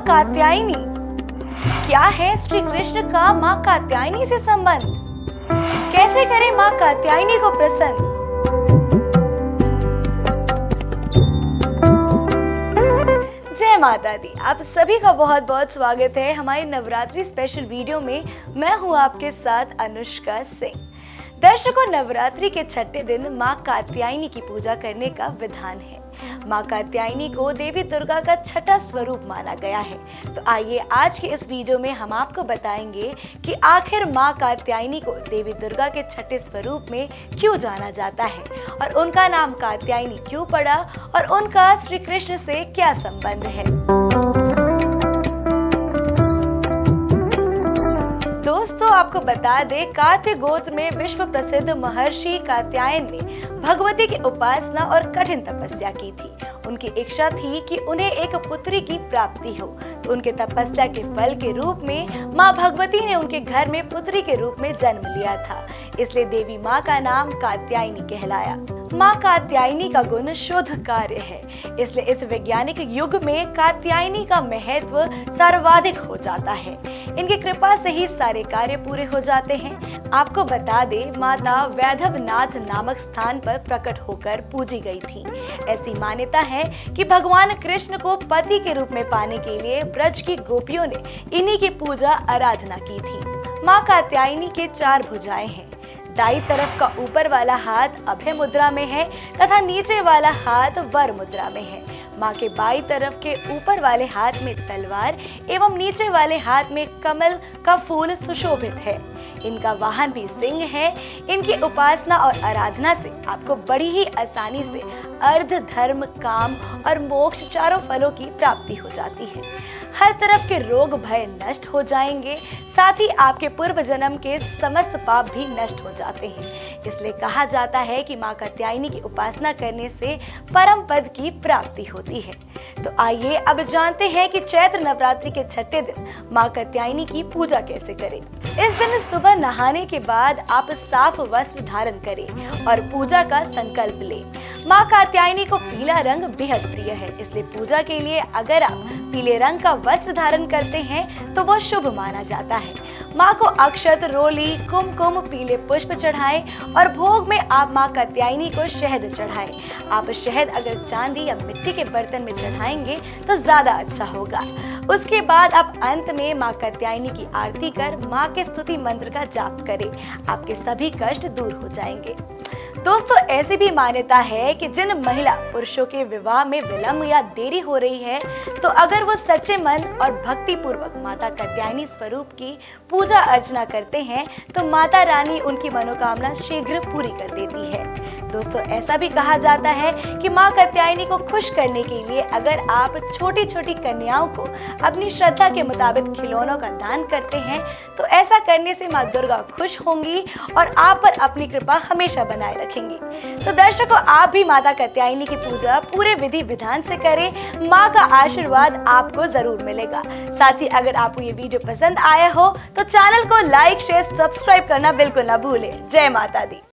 कात्यायनी। क्या है श्री कृष्ण का माँ कात्यायनी से संबंध? कैसे करें माँ कात्यायनी को प्रसन्न? जय माता दी। आप सभी का बहुत बहुत स्वागत है हमारी नवरात्रि स्पेशल वीडियो में। मैं हूँ आपके साथ अनुष्का सिंह। दर्शकों, नवरात्रि के छठे दिन माँ कात्यायनी की पूजा करने का विधान है। माँ कात्यायनी को देवी दुर्गा का छठा स्वरूप माना गया है। तो आइए आज के इस वीडियो में हम आपको बताएंगे कि आखिर माँ कात्यायनी को देवी दुर्गा के छठे स्वरूप में क्यों जाना जाता है और उनका नाम कात्यायनी क्यों पड़ा और उनका श्री कृष्ण से क्या संबंध है। दोस्तों, आपको बता दें, कात्य गोत्र में विश्व प्रसिद्ध महर्षि कात्यायन ने भगवती की उपासना और कठिन तपस्या की थी। उनकी इच्छा थी कि उन्हें एक पुत्री की प्राप्ति हो, तो उनके तपस्या के फल के रूप में माँ भगवती ने उनके घर में पुत्री के रूप में जन्म लिया था। इसलिए देवी माँ का नाम कात्यायनी कहलाया। माँ कात्यायनी का गुण शुद्ध कार्य है, इसलिए इस वैज्ञानिक युग में कात्यायनी का महत्व सर्वाधिक हो जाता है। इनकी कृपा से ही सारे कार्य पूरे हो जाते हैं। आपको बता दे, माता वैधवनाथ नामक स्थान पर प्रकट होकर पूजी गई थी। ऐसी मान्यता है कि भगवान कृष्ण को पति के रूप में पाने के लिए ब्रज की गोपियों ने इन्हीं की पूजा आराधना की थी। माँ कात्यायनी के 4 भुजाएं हैं। दाईं तरफ का ऊपर वाला हाथ अभय मुद्रा में है तथा नीचे वाला हाथ वर मुद्रा में है। माँ के बाईं तरफ के ऊपर वाले हाथ में तलवार एवं नीचे वाले हाथ में कमल का फूल सुशोभित है। इनका वाहन भी सिंह है। इनकी उपासना और आराधना से आपको बड़ी ही आसानी से अर्थ, धर्म, काम और मोक्ष चारों फलों की प्राप्ति हो जाती है। हर तरफ के रोग भय नष्ट हो जाएंगे, साथ ही आपके पूर्व जन्म के समस्त पाप भी नष्ट हो जाते हैं। इसलिए कहा जाता है कि माँ कात्यायनी की उपासना करने से परम पद की प्राप्ति होती है। तो आइए अब जानते हैं कि चैत्र नवरात्रि के छठे दिन माँ कात्यायनी की पूजा कैसे करें। इस दिन सुबह नहाने के बाद आप साफ वस्त्र धारण करें और पूजा का संकल्प लें। माँ कात्यायनी को पीला रंग बेहद प्रिय है, इसलिए पूजा के लिए अगर आप पीले रंग का वस्त्र धारण करते हैं तो वो शुभ माना जाता है। माँ को अक्षत, रोली, कुमकुम, पीले पुष्प चढ़ाएं और भोग में आप माँ कात्यायनी को शहद चढ़ाएं। आप शहद अगर चांदी या मिट्टी के बर्तन में चढ़ाएंगे तो ज्यादा अच्छा होगा। उसके बाद आप अंत में माँ कात्यायनी की आरती कर माँ के स्तुति मंत्र का जाप करें। आपके सभी कष्ट दूर हो जाएंगे। दोस्तों, ऐसी भी मान्यता है कि जिन महिला पुरुषों के विवाह में विलंब या देरी हो रही है, तो अगर वो सच्चे मन और भक्ति पूर्वक माता कात्यायनी स्वरूप की पूजा अर्चना करते हैं तो माता रानी उनकी मनोकामना शीघ्र पूरी कर देती है। दोस्तों, ऐसा भी कहा जाता है कि माँ कात्यायनी को खुश करने के लिए अगर आप छोटी छोटी कन्याओं को अपनी श्रद्धा के मुताबिक खिलौनों का दान करते हैं तो ऐसा करने से माँ दुर्गा खुश होंगी और आप पर अपनी कृपा हमेशा बनाए रखेंगी। तो दर्शकों, आप भी माता कात्यायनी की पूजा पूरे विधि विधान से करें। माँ का आशीर्वाद आपको जरूर मिलेगा। साथ ही अगर आपको ये वीडियो पसंद आया हो तो चैनल को लाइक, शेयर, सब्सक्राइब करना बिल्कुल ना भूलें। जय माता दी।